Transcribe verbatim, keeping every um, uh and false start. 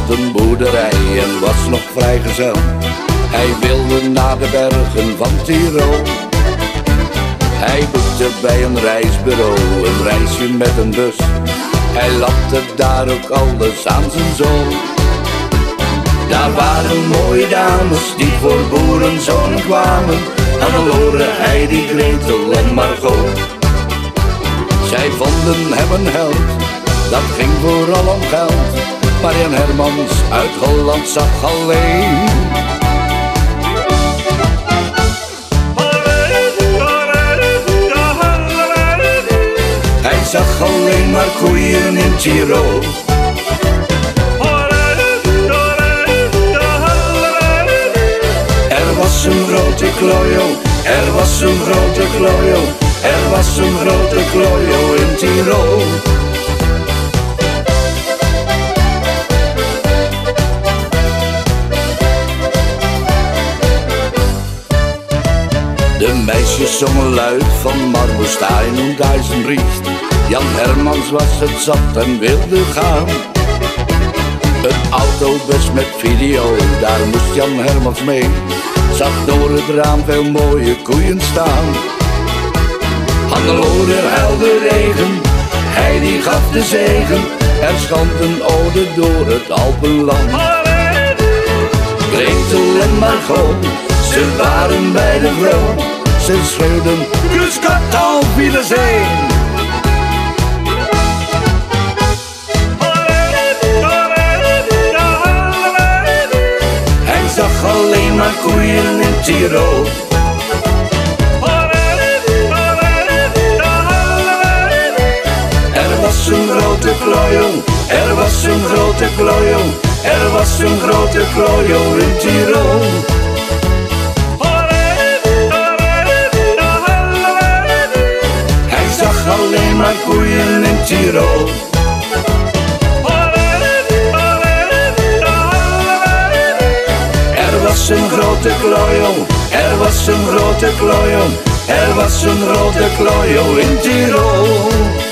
een boerderij en was nog vrijgezel. Hij wilde naar de bergen van Tirol. Hij boekte bij een reisbureau een reisje met een bus. Hij lapte daar ook alles aan zijn zool. Daar waren mooie dames die voor boerenzonen kwamen. Hannelore, Heidi, Gretel en Margot. Zij vonden hem een held, dat ging vooral om geld. Maar Jan Hermans uit Holland zag alleen. Hij zag alleen maar koeien in Tirol. Er was een grote klojo, er was een grote klojo, er was een grote klojo in Tirol. De meisjes zongen luid van Marmorstein und Eisenricht. Jan Hermans was het zat en wilde gaan. Een autobus met video, daar moest Jan Hermans mee. Zag door het raam veel mooie koeien staan. Hannelore huilde regen, Heidi gaf de zegen. Er schant een ode door het Alpenland. Gretel en Margot, ze waren bij de vrouw. Ze schreeuwden, grüß Gott, auf Wiedersehen. Hij zag alleen maar koeien in Tirol. Er was een grote klojo, er was een grote klojo, er was een grote klojo in Tirol. Hij zag alleen maar koeien in Tirol. Er was een grote klojo, er was een grote klojo, er was een grote klojo in Tirol.